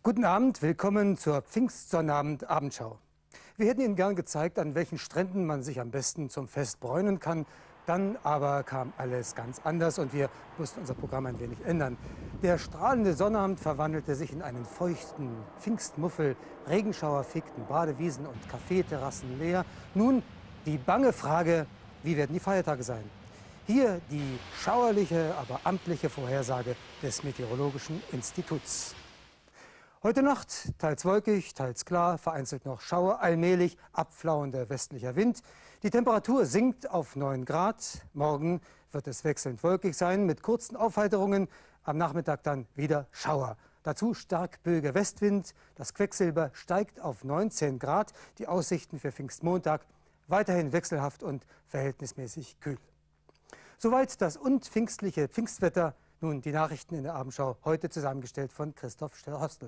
Guten Abend, willkommen zur Pfingstsonnabend-Abendschau. Wir hätten Ihnen gern gezeigt, an welchen Stränden man sich am besten zum Fest bräunen kann. Dann aber kam alles ganz anders und wir mussten unser Programm ein wenig ändern. Der strahlende Sonnabend verwandelte sich in einen feuchten Pfingstmuffel. Regenschauer fegten Badewiesen und Kaffeeterrassen leer. Nun die bange Frage, wie werden die Feiertage sein? Hier die schauerliche, aber amtliche Vorhersage des Meteorologischen Instituts. Heute Nacht teils wolkig, teils klar, vereinzelt noch Schauer, allmählich abflauender westlicher Wind. Die Temperatur sinkt auf 9 Grad. Morgen wird es wechselnd wolkig sein mit kurzen Aufheiterungen. Am Nachmittag dann wieder Schauer. Dazu stark böiger Westwind. Das Quecksilber steigt auf 19 Grad. Die Aussichten für Pfingstmontag weiterhin wechselhaft und verhältnismäßig kühl. Soweit das unpfingstliche Pfingstwetter. Nun die Nachrichten in der Abendschau, heute zusammengestellt von Christoph Hostel.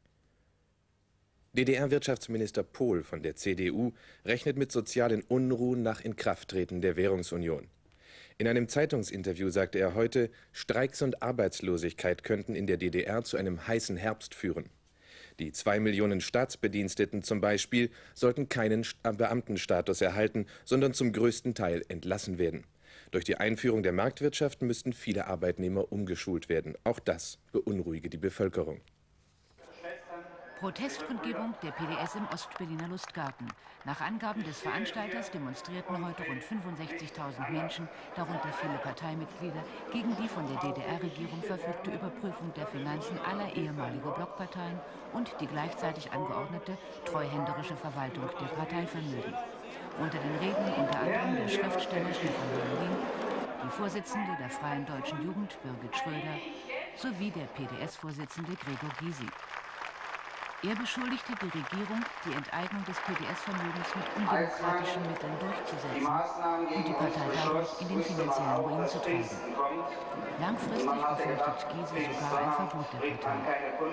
DDR-Wirtschaftsminister Pohl von der CDU rechnet mit sozialen Unruhen nach Inkrafttreten der Währungsunion. In einem Zeitungsinterview sagte er heute, Streiks und Arbeitslosigkeit könnten in der DDR zu einem heißen Herbst führen. Die 2 Millionen Staatsbediensteten zum Beispiel sollten keinen Beamtenstatus erhalten, sondern zum größten Teil entlassen werden. Durch die Einführung der Marktwirtschaft müssten viele Arbeitnehmer umgeschult werden. Auch das beunruhige die Bevölkerung. Protestkundgebung der PDS im Ostberliner Lustgarten. Nach Angaben des Veranstalters demonstrierten heute rund 65.000 Menschen, darunter viele Parteimitglieder, gegen die von der DDR-Regierung verfügte Überprüfung der Finanzen aller ehemaliger Blockparteien und die gleichzeitig angeordnete treuhänderische Verwaltung der Parteivermögen. Unter den Rednern unter anderem der Schriftsteller Stefan Herrlin, die Vorsitzende der Freien Deutschen Jugend Birgit Schröder sowie der PDS-Vorsitzende Gregor Gysi. Er beschuldigte die Regierung, die Enteignung des PDS-Vermögens mit undemokratischen Mitteln durchzusetzen und die Partei dadurch in den finanziellen Ruin zu treiben. Langfristig befürchtet Gysi sogar ein Verbot der Partei.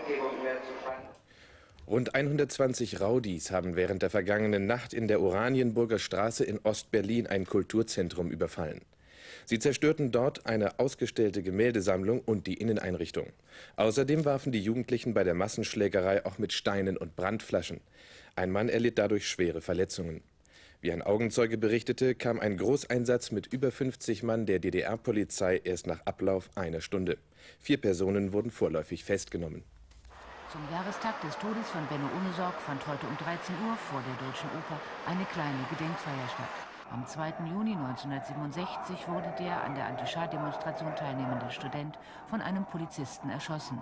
Rund 120 Raudis haben während der vergangenen Nacht in der Oranienburger Straße in Ostberlin ein Kulturzentrum überfallen. Sie zerstörten dort eine ausgestellte Gemäldesammlung und die Inneneinrichtung. Außerdem warfen die Jugendlichen bei der Massenschlägerei auch mit Steinen und Brandflaschen. Ein Mann erlitt dadurch schwere Verletzungen. Wie ein Augenzeuge berichtete, kam ein Großeinsatz mit über 50 Mann der DDR-Polizei erst nach Ablauf einer Stunde. 4 Personen wurden vorläufig festgenommen. Zum Jahrestag des Todes von Benno Ohnesorg fand heute um 13 Uhr vor der Deutschen Oper eine kleine Gedenkfeier statt. Am 2. Juni 1967 wurde der an der Anti-Schah-Demonstration teilnehmende Student von einem Polizisten erschossen.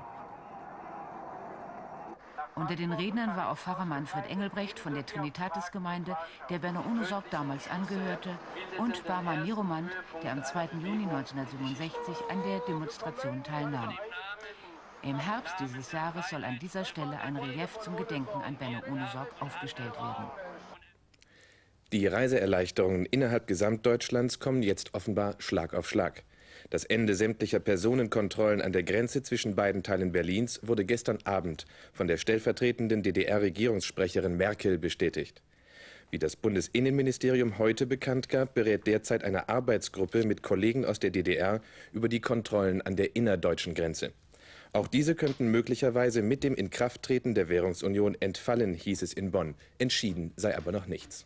Unter den Rednern war auch Pfarrer Manfred Engelbrecht von der Trinitatis-Gemeinde, der Benno Ohnesorg damals angehörte, und Barman Niromant, der am 2. Juni 1967 an der Demonstration teilnahm. Im Herbst dieses Jahres soll an dieser Stelle ein Relief zum Gedenken an Benno Ohnesorg aufgestellt werden. Die Reiseerleichterungen innerhalb Gesamtdeutschlands kommen jetzt offenbar Schlag auf Schlag. Das Ende sämtlicher Personenkontrollen an der Grenze zwischen beiden Teilen Berlins wurde gestern Abend von der stellvertretenden DDR-Regierungssprecherin Merkel bestätigt. Wie das Bundesinnenministerium heute bekannt gab, berät derzeit eine Arbeitsgruppe mit Kollegen aus der DDR über die Kontrollen an der innerdeutschen Grenze. Auch diese könnten möglicherweise mit dem Inkrafttreten der Währungsunion entfallen, hieß es in Bonn. Entschieden sei aber noch nichts.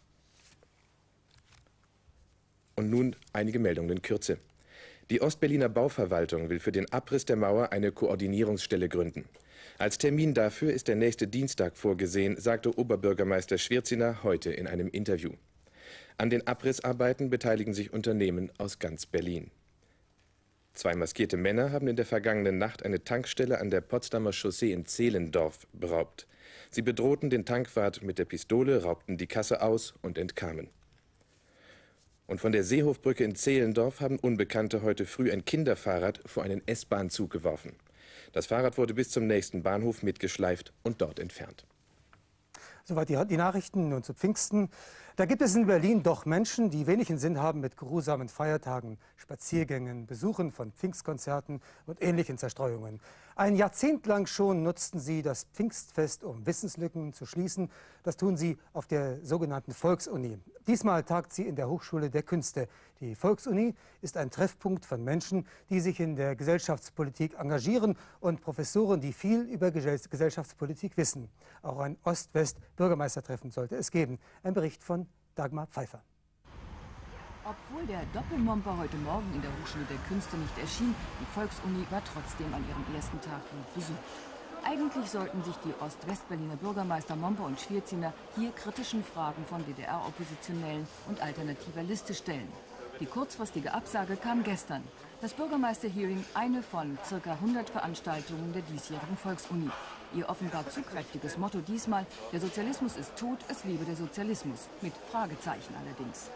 Und nun einige Meldungen in Kürze. Die Ostberliner Bauverwaltung will für den Abriss der Mauer eine Koordinierungsstelle gründen. Als Termin dafür ist der nächste Dienstag vorgesehen, sagte Oberbürgermeister Schwirziner heute in einem Interview. An den Abrissarbeiten beteiligen sich Unternehmen aus ganz Berlin. 2 maskierte Männer haben in der vergangenen Nacht eine Tankstelle an der Potsdamer Chaussee in Zehlendorf beraubt. Sie bedrohten den Tankwart mit der Pistole, raubten die Kasse aus und entkamen. Und von der Seehofbrücke in Zehlendorf haben Unbekannte heute früh ein Kinderfahrrad vor einen S-Bahn-Zug geworfen. Das Fahrrad wurde bis zum nächsten Bahnhof mitgeschleift und dort entfernt. Soweit die Nachrichten. Nun zu Pfingsten. Da gibt es in Berlin doch Menschen, die wenig in Sinn haben mit geruhsamen Feiertagen, Spaziergängen, Besuchen von Pfingstkonzerten und ähnlichen Zerstreuungen. Ein Jahrzehnt lang schon nutzten sie das Pfingstfest, um Wissenslücken zu schließen. Das tun sie auf der sogenannten Volksuni. Diesmal tagt sie in der Hochschule der Künste. Die Volksuni ist ein Treffpunkt von Menschen, die sich in der Gesellschaftspolitik engagieren und Professoren, die viel über Gesellschaftspolitik wissen. Auch ein Ost-West-Bürgermeistertreffen sollte es geben. Ein Bericht von Dagmar Pfeiffer. Obwohl der Doppelmomper heute Morgen in der Hochschule der Künste nicht erschien, die Volksuni war trotzdem an ihrem ersten Tag gut besucht. Eigentlich sollten sich die Ost-West-Berliner Bürgermeister Momper und Schwierziner hier kritischen Fragen von DDR-Oppositionellen und alternativer Liste stellen. Die kurzfristige Absage kam gestern. Das Bürgermeister-Hearing, eine von ca. 100 Veranstaltungen der diesjährigen Volksuni. Ihr offenbar zu kräftiges Motto diesmal: Der Sozialismus ist tot, es lebe der Sozialismus. Mit Fragezeichen allerdings.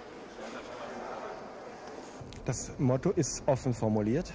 Das Motto ist offen formuliert.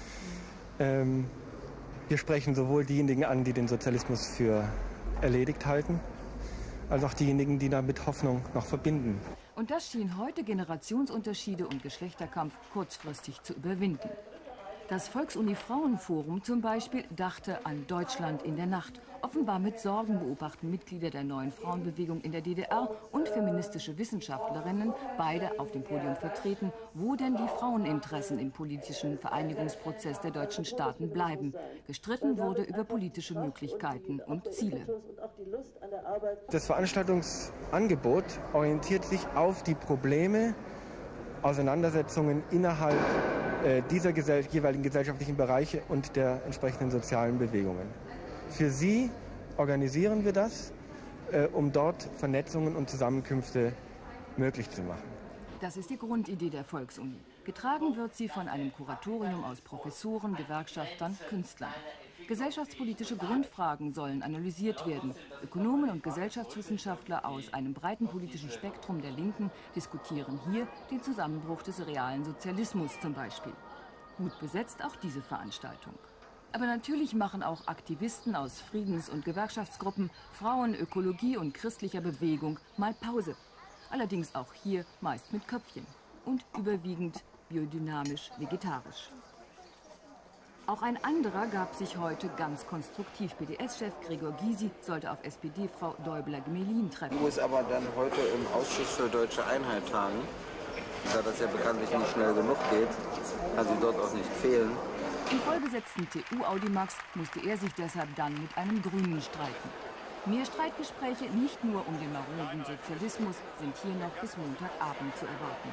Wir sprechen sowohl diejenigen an, die den Sozialismus für erledigt halten, als auch diejenigen, die damit Hoffnung noch verbinden. Und das schien heute Generationsunterschiede und Geschlechterkampf kurzfristig zu überwinden. Das Volksuni-Frauenforum zum Beispiel dachte an Deutschland in der Nacht. Offenbar mit Sorgen beobachten Mitglieder der neuen Frauenbewegung in der DDR und feministische Wissenschaftlerinnen, beide auf dem Podium vertreten, wo denn die Fraueninteressen im politischen Vereinigungsprozess der deutschen Staaten bleiben. Gestritten wurde über politische Möglichkeiten und Ziele. Das Veranstaltungsangebot orientiert sich auf die Probleme, Auseinandersetzungen innerhalb dieser jeweiligen gesellschaftlichen Bereiche und der entsprechenden sozialen Bewegungen. Für sie organisieren wir das, um dort Vernetzungen und Zusammenkünfte möglich zu machen. Das ist die Grundidee der Volksuni. Getragen wird sie von einem Kuratorium aus Professoren, Gewerkschaftern, Künstlern. Gesellschaftspolitische Grundfragen sollen analysiert werden. Ökonomen und Gesellschaftswissenschaftler aus einem breiten politischen Spektrum der Linken diskutieren hier den Zusammenbruch des realen Sozialismus zum Beispiel. Gut besetzt auch diese Veranstaltung. Aber natürlich machen auch Aktivisten aus Friedens- und Gewerkschaftsgruppen, Frauen, Ökologie und christlicher Bewegung mal Pause. Allerdings auch hier meist mit Köpfchen und überwiegend biodynamisch vegetarisch. Auch ein anderer gab sich heute ganz konstruktiv. PDS-Chef Gregor Gysi sollte auf SPD-Frau Däubler-Gmelin treffen. Ich muss aber dann heute im Ausschuss für Deutsche Einheit tagen. Da das ja bekanntlich nicht schnell genug geht, kann sie dort auch nicht fehlen. Im vollbesetzten TU-Audimax musste er sich deshalb dann mit einem Grünen streiten. Mehr Streitgespräche, nicht nur um den maroden Sozialismus, sind hier noch bis Montagabend zu erwarten.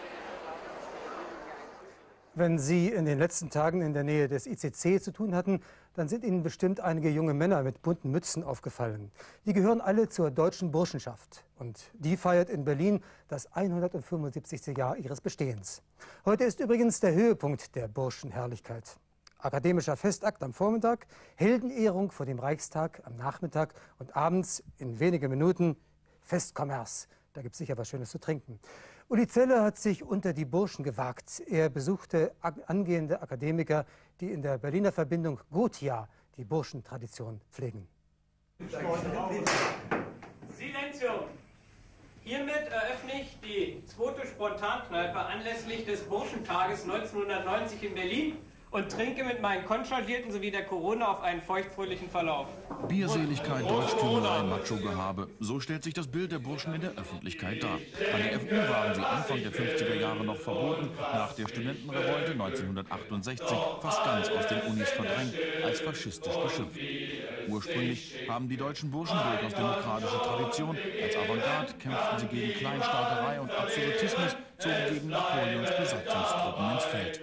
Wenn Sie in den letzten Tagen in der Nähe des ICC zu tun hatten, dann sind Ihnen bestimmt einige junge Männer mit bunten Mützen aufgefallen. Die gehören alle zur Deutschen Burschenschaft. Und die feiert in Berlin das 175. Jahr ihres Bestehens. Heute ist übrigens der Höhepunkt der Burschenherrlichkeit. Akademischer Festakt am Vormittag, Heldenehrung vor dem Reichstag am Nachmittag und abends in wenigen Minuten Festkommers. Da gibt es sicher was Schönes zu trinken. Uli Zeller hat sich unter die Burschen gewagt. Er besuchte angehende Akademiker, die in der Berliner Verbindung Gothia die Burschentradition pflegen. Silenzium! Hiermit eröffne ich die zweite Spontankneipe anlässlich des Burschentages 1990 in Berlin und trinke mit meinen Konchagierten sowie der Corona auf einen feuchtfröhlichen Verlauf. Bierseligkeit, Deutschtümelei, Macho-Gehabe. So stellt sich das Bild der Burschen in der Öffentlichkeit dar. An der FU waren sie Anfang der 50er Jahre noch verboten, nach der Studentenrevolte 1968 fast ganz aus den Unis verdrängt, als faschistisch beschimpft. Ursprünglich haben die deutschen Burschen durchaus demokratische Tradition. Als Avantgarde kämpften sie gegen Kleinstaaterei und Absolutismus, zogen gegen Napoleons Besatzungstruppen ins Feld.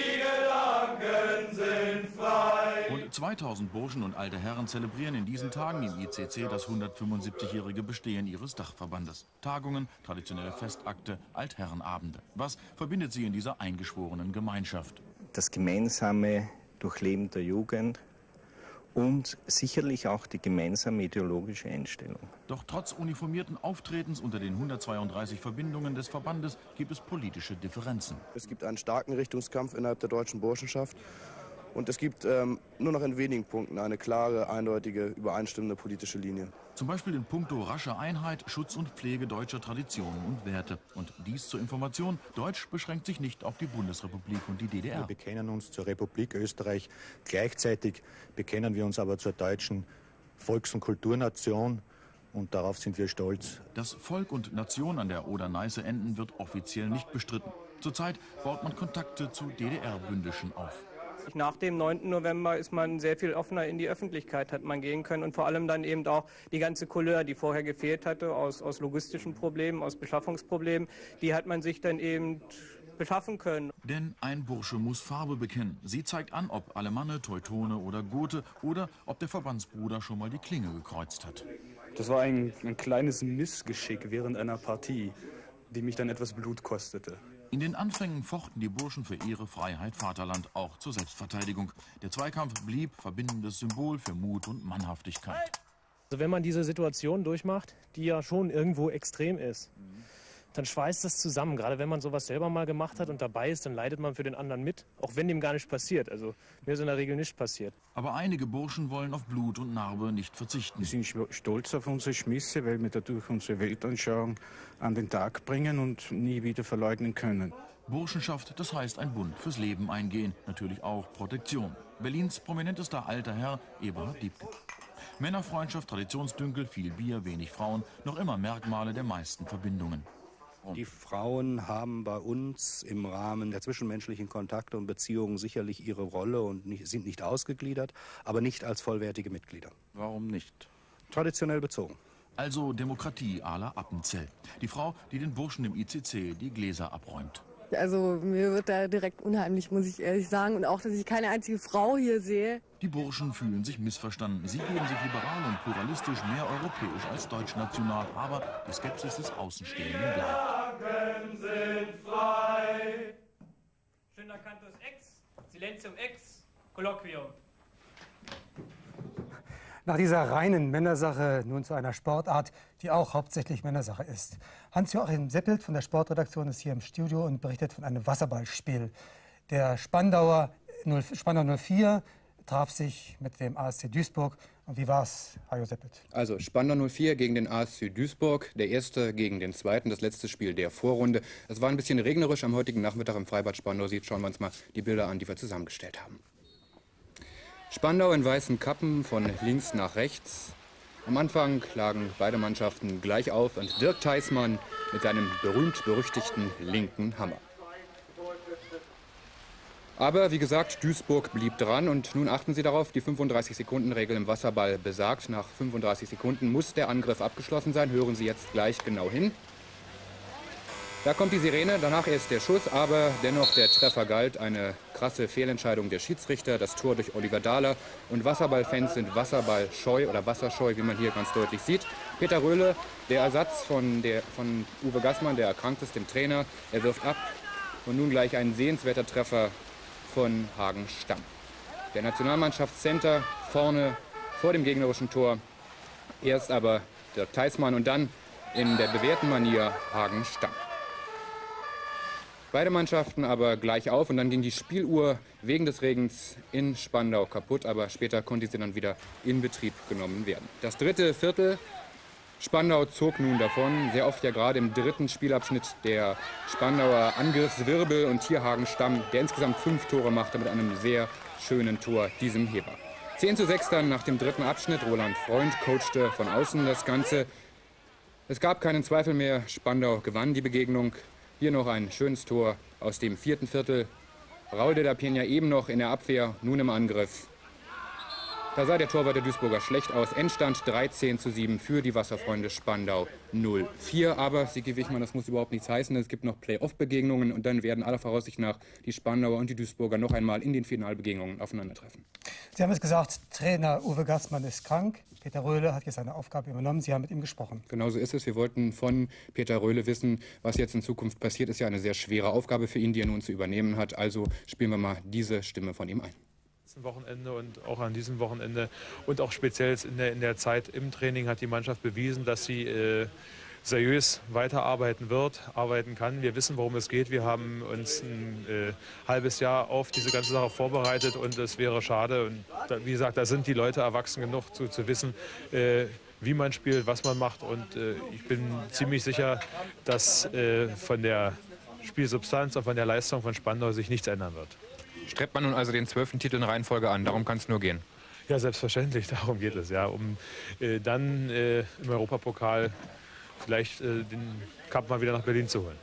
Rund 2000 Burschen und alte Herren zelebrieren in diesen Tagen im ICC das 175-jährige Bestehen ihres Dachverbandes. Tagungen, traditionelle Festakte, Altherrenabende. Was verbindet sie in dieser eingeschworenen Gemeinschaft? Das gemeinsame Durchleben der Jugend und sicherlich auch die gemeinsame ideologische Einstellung. Doch trotz uniformierten Auftretens unter den 132 Verbindungen des Verbandes gibt es politische Differenzen. Es gibt einen starken Richtungskampf innerhalb der Deutschen Burschenschaft und es gibt nur noch in wenigen Punkten eine klare, eindeutige, übereinstimmende politische Linie. Zum Beispiel in puncto rascher Einheit, Schutz und Pflege deutscher Traditionen und Werte. Und dies zur Information: Deutsch beschränkt sich nicht auf die Bundesrepublik und die DDR. Wir bekennen uns zur Republik Österreich. Gleichzeitig bekennen wir uns aber zur deutschen Volks- und Kulturnation. und darauf sind wir stolz. Das Volk und Nation an der Oder-Neiße-Enden wird offiziell nicht bestritten. Zurzeit baut man Kontakte zu DDR-Bündischen auf. Nach dem 9. November ist man sehr viel offener in die Öffentlichkeit, hat man gehen können. Und vor allem dann eben auch die ganze Couleur, die vorher gefehlt hatte, aus logistischen Problemen, aus Beschaffungsproblemen, die hat man sich dann eben beschaffen können. Denn ein Bursche muss Farbe bekennen. Sie zeigt an, ob Alemanne, Teutone oder Gote oder ob der Verbandsbruder schon mal die Klinge gekreuzt hat. Das war ein kleines Missgeschick während einer Partie, die mich dann etwas Blut kostete. In den Anfängen fochten die Burschen für Ehre, Freiheit, Vaterland, auch zur Selbstverteidigung. Der Zweikampf blieb verbindendes Symbol für Mut und Mannhaftigkeit. Also wenn man diese Situation durchmacht, die ja schon irgendwo extrem ist, dann schweißt das zusammen. Gerade wenn man sowas selber mal gemacht hat und dabei ist, dann leidet man für den anderen mit, auch wenn dem gar nicht passiert. Also mir ist in der Regel nicht passiert. Aber einige Burschen wollen auf Blut und Narbe nicht verzichten. Wir sind stolz auf unsere Schmisse, weil wir dadurch unsere Weltanschauung an den Tag bringen und nie wieder verleugnen können. Burschenschaft, das heißt ein Bund fürs Leben eingehen, natürlich auch Protektion. Berlins prominentester alter Herr, Eberhard Diepgen. Männerfreundschaft, Traditionsdünkel, viel Bier, wenig Frauen, noch immer Merkmale der meisten Verbindungen. Die Frauen haben bei uns im Rahmen der zwischenmenschlichen Kontakte und Beziehungen sicherlich ihre Rolle und sind nicht ausgegliedert, aber nicht als vollwertige Mitglieder. Warum nicht? Traditionell bezogen. Also Demokratie à la Appenzell. Die Frau, die den Burschen im ICC die Gläser abräumt. Also mir wird da direkt unheimlich, muss ich ehrlich sagen. Und auch, dass ich keine einzige Frau hier sehe. Die Burschen fühlen sich missverstanden. Sie geben sich liberal und pluralistisch, mehr europäisch als deutschnational. Aber die Skepsis des Außenstehenden bleibt. Sind frei. Schöner Cantus ex, Silentium ex, Kolloquium. Nach dieser reinen Männersache nun zu einer Sportart, die auch hauptsächlich Männersache ist. Hans-Joachim Seppelt von der Sportredaktion ist hier im Studio und berichtet von einem Wasserballspiel. Der Spandau 04 traf sich mit dem ASC Duisburg. Und wie war's, Hajo Seppelt? Also Spandau 04 gegen den ASC Duisburg, der erste gegen den zweiten, das letzte Spiel der Vorrunde. Es war ein bisschen regnerisch am heutigen Nachmittag im Freibad Spandau. Schauen wir uns mal die Bilder an, die wir zusammengestellt haben. Spandau in weißen Kappen von links nach rechts. Am Anfang lagen beide Mannschaften gleich auf und Dirk Theismann mit seinem berühmt-berüchtigten linken Hammer. Aber wie gesagt, Duisburg blieb dran und nun achten Sie darauf, die 35-Sekunden-Regel im Wasserball besagt, nach 35 Sekunden muss der Angriff abgeschlossen sein. Hören Sie jetzt gleich genau hin. Da kommt die Sirene, danach erst der Schuss, aber dennoch der Treffer galt. Eine krasse Fehlentscheidung der Schiedsrichter, das Tor durch Oliver Dahler. Und Wasserballfans sind wasserballscheu oder wasserscheu, wie man hier ganz deutlich sieht. Peter Röhle, der Ersatz von Uwe Gassmann, der erkrankt ist, dem Trainer, er wirft ab. Und nun gleich ein sehenswerter Treffer von Hagen Stamm. Der Nationalmannschaftscenter vorne vor dem gegnerischen Tor. Erst aber Dirk Theismann und dann in der bewährten Manier Hagen Stamm. Beide Mannschaften aber gleich auf und dann ging die Spieluhr wegen des Regens in Spandau kaputt, aber später konnte sie dann wieder in Betrieb genommen werden. Das dritte Viertel, Spandau zog nun davon, sehr oft ja gerade im dritten Spielabschnitt der Spandauer Angriffswirbel und hier Hagen Stamm, der insgesamt 5 Tore machte mit einem sehr schönen Tor, diesem Heber. 10:6 dann nach dem dritten Abschnitt, Roland Freund coachte von außen das Ganze. Es gab keinen Zweifel mehr, Spandau gewann die Begegnung. Hier noch ein schönes Tor aus dem vierten Viertel. Raul de la Peña eben noch in der Abwehr, nun im Angriff. Da sah der Torwart der Duisburger schlecht aus. Endstand 13:7 für die Wasserfreunde Spandau 04. Aber, Sigi Wichmann, das muss überhaupt nichts heißen. Es gibt noch Play-Off-Begegnungen und dann werden aller Voraussicht nach die Spandauer und die Duisburger noch einmal in den Finalbegegnungen aufeinandertreffen. Sie haben es gesagt, Trainer Uwe Gassmann ist krank. Peter Röhle hat jetzt seine Aufgabe übernommen. Sie haben mit ihm gesprochen. Genau so ist es. Wir wollten von Peter Röhle wissen, was jetzt in Zukunft passiert. Ist ja eine sehr schwere Aufgabe für ihn, die er nun zu übernehmen hat. Also spielen wir mal diese Stimme von ihm ein. Wochenende und auch an diesem Wochenende und auch speziell in der Zeit im Training hat die Mannschaft bewiesen, dass sie seriös arbeiten kann. Wir wissen, worum es geht. Wir haben uns ein halbes Jahr auf diese ganze Sache vorbereitet und es wäre schade. Und da, wie gesagt, da sind die Leute erwachsen genug zu wissen, wie man spielt, was man macht. Und ich bin ziemlich sicher, dass von der Spielsubstanz und von der Leistung von Spandau sich nichts ändern wird. Strebt man nun also den 12. Titel in Reihenfolge an? Darum kann es nur gehen. Ja, selbstverständlich, darum geht es, ja, um dann im Europapokal vielleicht den Cup mal wieder nach Berlin zu holen.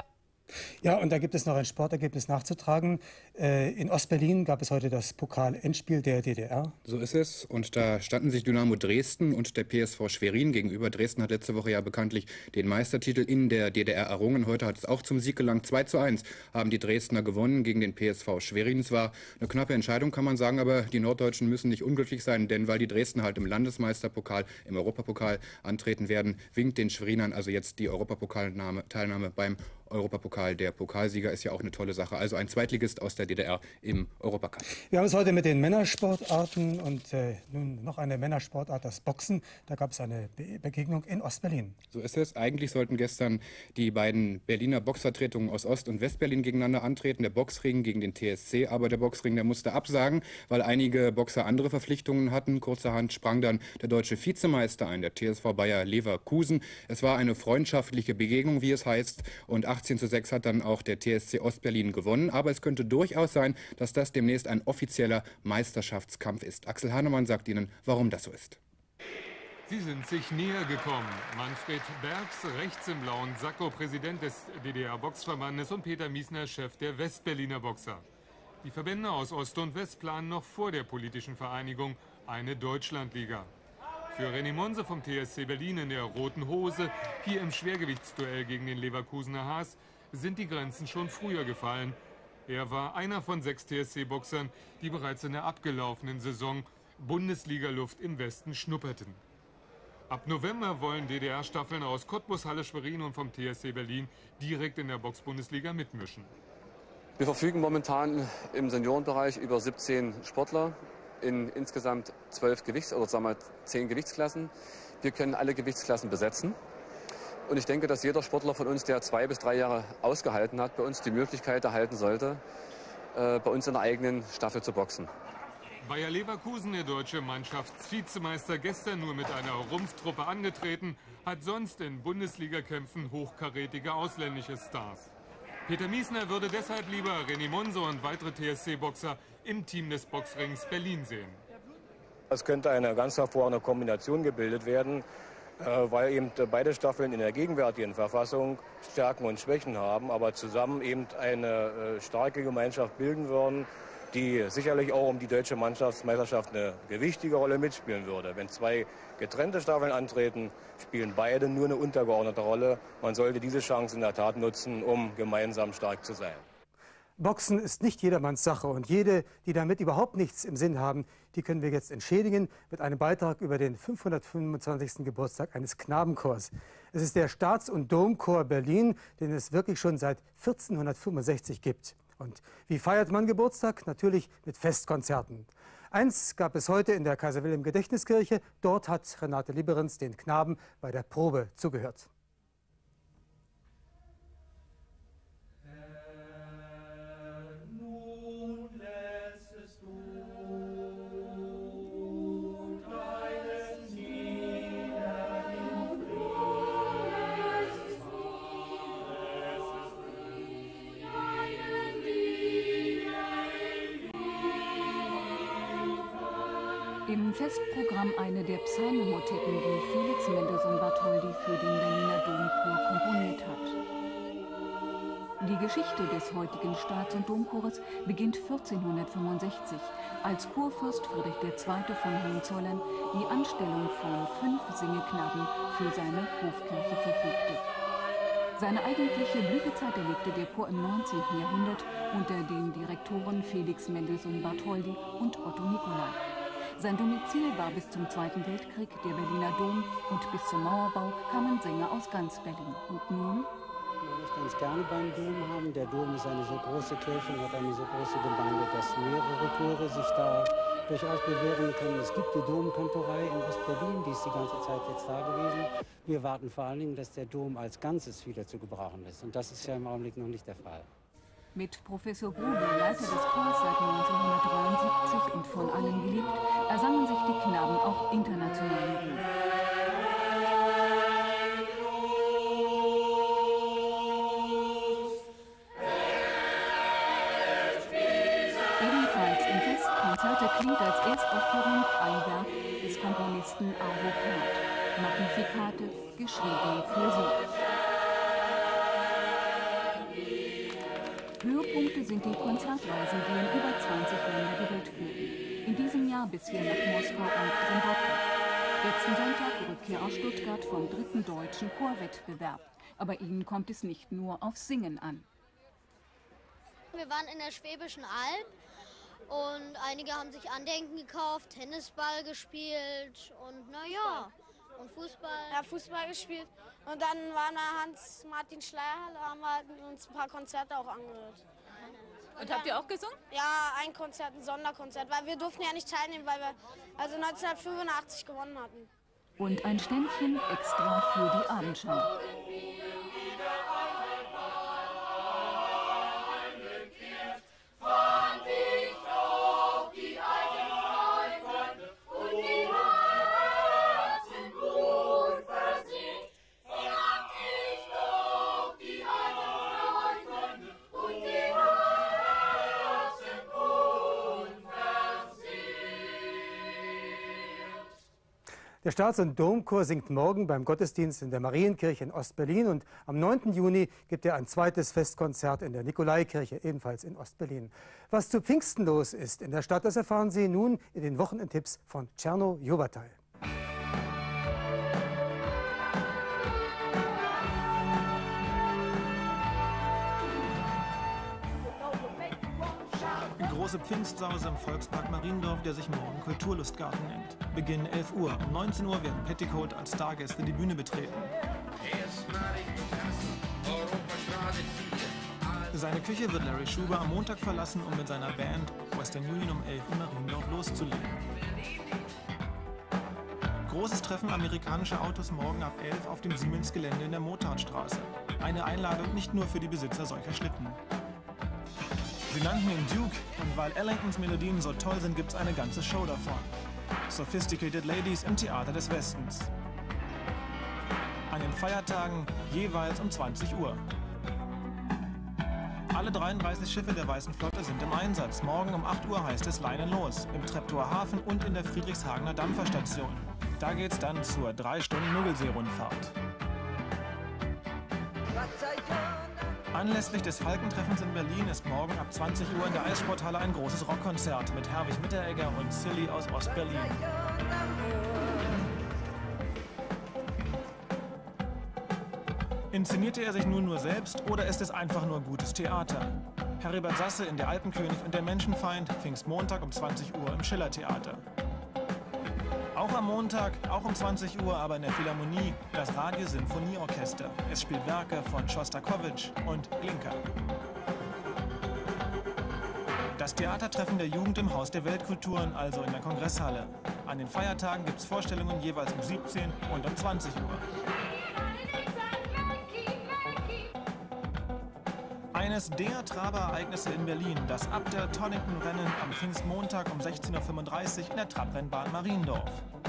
Ja, und da gibt es noch ein Sportergebnis nachzutragen. In Ostberlin gab es heute das Pokal-Endspiel der DDR. So ist es. Und da standen sich Dynamo Dresden und der PSV Schwerin gegenüber. Dresden hat letzte Woche ja bekanntlich den Meistertitel in der DDR errungen. Heute hat es auch zum Sieg gelangt. 2:1 haben die Dresdner gewonnen gegen den PSV Schwerin. Es war eine knappe Entscheidung, kann man sagen, aber die Norddeutschen müssen nicht unglücklich sein, denn weil die Dresdner halt im Landesmeisterpokal, im Europapokal antreten werden, winkt den Schwerinern also jetzt die Europapokalteilnahme beim Europapokal. Der Pokalsieger ist ja auch eine tolle Sache. Also ein Zweitligist aus der DDR im Europacup. Wir haben es heute mit den Männersportarten und nun noch eine Männersportart, das Boxen. Da gab es eine Begegnung in Ostberlin. So ist es. Eigentlich sollten gestern die beiden Berliner Boxvertretungen aus Ost- und Westberlin gegeneinander antreten. Der Boxring gegen den TSC. Aber der Boxring, der musste absagen, weil einige Boxer andere Verpflichtungen hatten. Kurzerhand sprang dann der deutsche Vizemeister ein, der TSV Bayer Leverkusen. Es war eine freundschaftliche Begegnung, wie es heißt. Und 18:6 hat dann auch der TSC Ostberlin gewonnen. Aber es könnte durchaus sein, dass das demnächst ein offizieller Meisterschaftskampf ist. Axel Hahnemann sagt Ihnen, warum das so ist. Sie sind sich näher gekommen. Manfred Bergs, rechts im blauen Sakko, Präsident des DDR-Boxverbandes, und Peter Miesner, Chef der Westberliner Boxer. Die Verbände aus Ost und West planen noch vor der politischen Vereinigung eine Deutschlandliga. Für René Monse vom TSC Berlin in der roten Hose, hier im Schwergewichtsduell gegen den Leverkusener Haas, sind die Grenzen schon früher gefallen. Er war einer von 6 TSC-Boxern, die bereits in der abgelaufenen Saison Bundesliga-Luft im Westen schnupperten. Ab November wollen DDR-Staffeln aus Cottbus, Halle, Schwerin und vom TSC Berlin direkt in der Box-Bundesliga mitmischen. Wir verfügen momentan im Seniorenbereich über 17 Sportler in insgesamt 10 Gewichtsklassen. Wir können alle Gewichtsklassen besetzen. Und ich denke, dass jeder Sportler von uns, der 2 bis 3 Jahre ausgehalten hat, bei uns die Möglichkeit erhalten sollte, bei uns in der eigenen Staffel zu boxen. Bayer Leverkusen, der deutsche Mannschaftsvizemeister, gestern nur mit einer Rumpftruppe angetreten, hat sonst in Bundesligakämpfen hochkarätige ausländische Stars. Peter Miesner würde deshalb lieber René Monse und weitere TSC-Boxer im Team des Boxrings Berlin sehen. Es könnte eine ganz hervorragende Kombination gebildet werden, weil eben beide Staffeln in der gegenwärtigen Verfassung Stärken und Schwächen haben, aber zusammen eben eine starke Gemeinschaft bilden würden, die sicherlich auch um die deutsche Mannschaftsmeisterschaft eine gewichtige Rolle mitspielen würde. Wenn 2 getrennte Staffeln antreten, spielen beide nur eine untergeordnete Rolle. Man sollte diese Chance in der Tat nutzen, um gemeinsam stark zu sein. Boxen ist nicht jedermanns Sache und jede, die damit überhaupt nichts im Sinn haben, die können wir jetzt entschädigen mit einem Beitrag über den 525. Geburtstag eines Knabenchors. Es ist der Staats- und Domchor Berlin, den es wirklich schon seit 1465 gibt. Und wie feiert man Geburtstag? Natürlich mit Festkonzerten. Eins gab es heute in der Kaiser-Wilhelm-Gedächtniskirche. Dort hat Renate Liberenz den Knaben bei der Probe zugehört. Im Festprogramm eine der Psalmenmotetten, die Felix Mendelssohn Bartholdy für den Berliner Domchor komponiert hat. Die Geschichte des heutigen Staats- und Domchores beginnt 1465, als Kurfürst Friedrich II. Von Hohenzollern die Anstellung von 5 Singeknaben für seine Hofkirche verfügte. Seine eigentliche Blütezeit erlebte der Chor im 19. Jahrhundert unter den Direktoren Felix Mendelssohn Bartholdy und Otto Nicolai. Sein Domizil war bis zum Zweiten Weltkrieg der Berliner Dom und bis zum Mauerbau kamen Sänger aus ganz Berlin. Und nun? Was ich ganz gerne beim Dom haben, der Dom ist eine so große Kirche und hat eine so große Gemeinde, dass mehrere Chöre sich da durchaus bewähren können. Es gibt die Domkantorei in Ostberlin, die ist die ganze Zeit jetzt da gewesen. Wir warten vor allen Dingen, dass der Dom als Ganzes wieder zu gebrauchen ist. Und das ist ja im Augenblick noch nicht der Fall. Mit Professor Grube, Leiter des Chors seit 1973 und von allen geliebt, ersangen sich die Knaben auch internationalen Ruhm. Ebenfalls im Festkonzert klingt als Erstaufführung Dresden Arvo-Pärt. Magnifikate, geschrieben für Sie. Höhepunkte sind die Konzertreisen, die in über 20 Länder die Welt führen. In diesem Jahr bisher nach Moskau und Zimbabwe. Letzten Sonntag Rückkehr aus Stuttgart vom 3. Deutschen Chorwettbewerb. Aber ihnen kommt es nicht nur aufs Singen an. Wir waren in der Schwäbischen Alb und einige haben sich Andenken gekauft, Tennisball gespielt und naja, und Fußball. Ja, Fußball gespielt. Und dann waren wir Hans-Martin Schleierhalle, haben wir uns ein paar Konzerte auch angehört. Und habt ihr auch gesungen? Ja, ein Konzert, ein Sonderkonzert, weil wir durften ja nicht teilnehmen, weil wir also 1985 gewonnen hatten. Und ein Ständchen extra für die Abendschau. Der Staats- und Domchor singt morgen beim Gottesdienst in der Marienkirche in Ostberlin und am 9. Juni gibt er ein zweites Festkonzert in der Nikolaikirche, ebenfalls in Ostberlin. Was zu Pfingsten los ist in der Stadt, das erfahren Sie nun in den Wochenendtipps von Tscherno Jobatai. Große Pfingstsause im Volkspark Mariendorf, der sich morgen Kulturlustgarten nennt. Beginn 11 Uhr. Um 19 Uhr werden Petticoat als Stargäste die Bühne betreten. Seine Küche wird Larry Schuber am Montag verlassen, um mit seiner Band Western Union um 11 in Mariendorf loszulegen. Großes Treffen amerikanischer Autos morgen ab 11 auf dem Siemens-Gelände in der Motardstraße. Eine Einladung nicht nur für die Besitzer solcher Schlitten. Sie nannten ihn Duke und weil Ellingtons Melodien so toll sind, gibt's eine ganze Show davon. Sophisticated Ladies im Theater des Westens. An den Feiertagen jeweils um 20 Uhr. Alle 33 Schiffe der Weißen Flotte sind im Einsatz. Morgen um 8 Uhr heißt es Leinen los. Im Treptower Hafen und in der Friedrichshagener Dampferstation. Da geht's dann zur 3-Stunden-Müggelsee-Rundfahrt. Anlässlich des Falkentreffens in Berlin ist morgen ab 20 Uhr in der Eissporthalle ein großes Rockkonzert mit Herwig Mitteregger und Silly aus Ostberlin. Inszenierte er sich nun nur selbst oder ist es einfach nur gutes Theater? Heribert Sasse in Der Alpenkönig und der Menschenfeind, Pfingstmontag um 20 Uhr im Schillertheater. Auch am Montag, auch um 20 Uhr, aber in der Philharmonie, das Radio-Symphonieorchester. Es spielt Werke von Schostakowitsch und Glinka. Das Theatertreffen der Jugend im Haus der Weltkulturen, also in der Kongresshalle. An den Feiertagen gibt es Vorstellungen jeweils um 17 und um 20 Uhr. Eines der Traberereignisse in Berlin, das Abder-Tonington-Rennen am Pfingstmontag um 16:35 Uhr in der Trabrennbahn Mariendorf.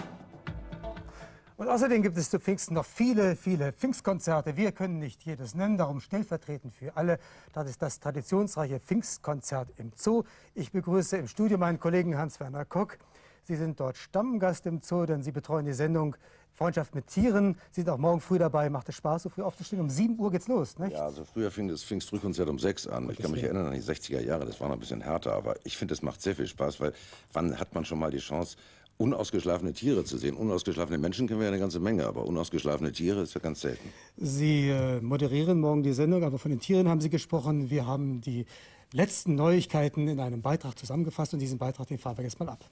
Und außerdem gibt es zu Pfingsten noch viele, viele Pfingstkonzerte. Wir können nicht jedes nennen, darum stellvertretend für alle. Das ist das traditionsreiche Pfingstkonzert im Zoo. Ich begrüße im Studio meinen Kollegen Hans-Werner Kock. Sie sind dort Stammgast im Zoo, denn Sie betreuen die Sendung Freundschaft mit Tieren. Sie sind auch morgen früh dabei. Macht es Spaß, so früh aufzustehen? Um 7 Uhr geht's los, nicht? Ja, also früher fing das Pfingstfrühkonzert um 6 an. Ich kann mich erinnern an die 60er Jahre, das war noch ein bisschen härter. Aber ich finde, es macht sehr viel Spaß, weil wann hat man schon mal die Chance, unausgeschlafene Tiere zu sehen? Unausgeschlafene Menschen kennen wir ja eine ganze Menge, aber unausgeschlafene Tiere ist ja ganz selten. Sie moderieren morgen die Sendung, aber von den Tieren haben Sie gesprochen. Wir haben die letzten Neuigkeiten in einem Beitrag zusammengefasst und diesen Beitrag, den fahren wir jetzt mal ab.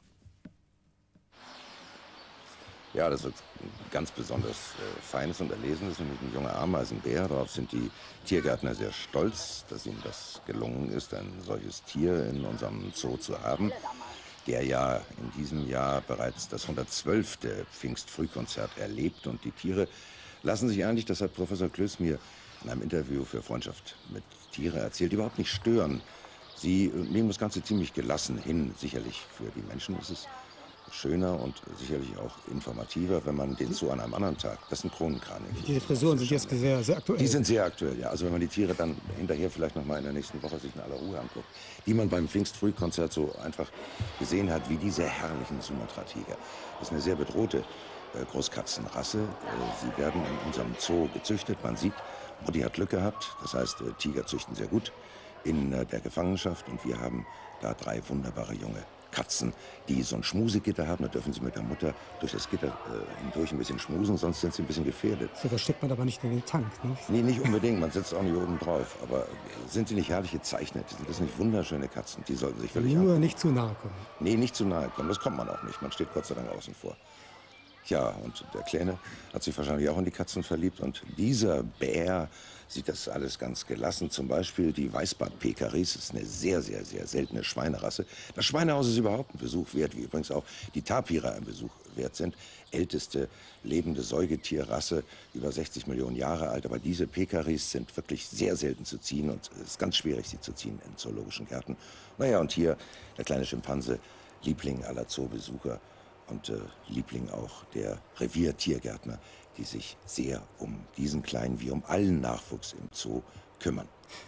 Ja, das wird ganz besonders Feines und Erlesenes, nämlich ein junger Ameisenbär. Darauf sind die Tiergärtner sehr stolz, dass ihnen das gelungen ist, ein solches Tier in unserem Zoo zu haben, der ja in diesem Jahr bereits das 112. Pfingstfrühkonzert erlebt. Und die Tiere lassen sich eigentlich, das hat Professor Klöß mir in einem Interview für Freundschaft mit Tiere erzählt, überhaupt nicht stören. Sie nehmen das Ganze ziemlich gelassen hin. Sicherlich für die Menschen ist es schöner und sicherlich auch informativer, wenn man den Zoo an einem anderen Tag, das sind Kronenkraniche. Diese Frisuren sind jetzt sehr, sehr aktuell. Die sind sehr aktuell, ja. Also wenn man die Tiere dann hinterher vielleicht noch mal in der nächsten Woche sich in aller Ruhe anguckt, die man beim Pfingstfrühkonzert so einfach gesehen hat, wie diese herrlichen Sumatra-Tiger. Das ist eine sehr bedrohte Großkatzenrasse. Sie werden in unserem Zoo gezüchtet. Man sieht, Mutti hat Glück gehabt. Das heißt, Tiger züchten sehr gut in der Gefangenschaft. Und wir haben da 3 wunderbare junge Katzen, die so ein Schmusegitter haben. Da dürfen sie mit der Mutter durch das Gitter hindurch ein bisschen schmusen, sonst sind sie ein bisschen gefährdet. So, das steckt man aber nicht in den Tank, nicht? Nee, nicht unbedingt. Man sitzt auch nicht oben drauf. Aber sind die nicht herrlich gezeichnet? Sind das nicht wunderschöne Katzen? Die sollten sich wirklich nur nicht zu nahe kommen. Nee, nicht zu nahe kommen. Das kommt man auch nicht. Man steht Gott sei Dank außen vor. Ja, und der Kleine hat sich wahrscheinlich auch in die Katzen verliebt. Und dieser Bär sieht das alles ganz gelassen. Zum Beispiel die Weißbart-Pekaris, das ist eine sehr, sehr, sehr seltene Schweinerasse. Das Schweinehaus ist überhaupt ein Besuch wert, wie übrigens auch die Tapirer ein Besuch wert sind. Älteste lebende Säugetierrasse, über 60 Millionen Jahre alt. Aber diese Pekaris sind wirklich sehr selten zu ziehen und es ist ganz schwierig, sie zu ziehen in zoologischen Gärten. Naja, und hier der kleine Schimpanse, Liebling aller Zoobesucher. Und Liebling auch der Reviertiergärtner, die sich sehr um diesen Kleinen wie um allen Nachwuchs im Zoo kümmern.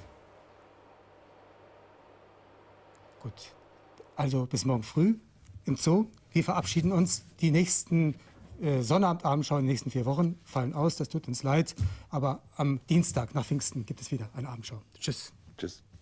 Gut, also bis morgen früh im Zoo. Wir verabschieden uns. Die nächsten Sonnabendabendschau in den nächsten 4 Wochen fallen aus, das tut uns leid. Aber am Dienstag nach Pfingsten gibt es wieder eine Abendschau. Tschüss. Tschüss.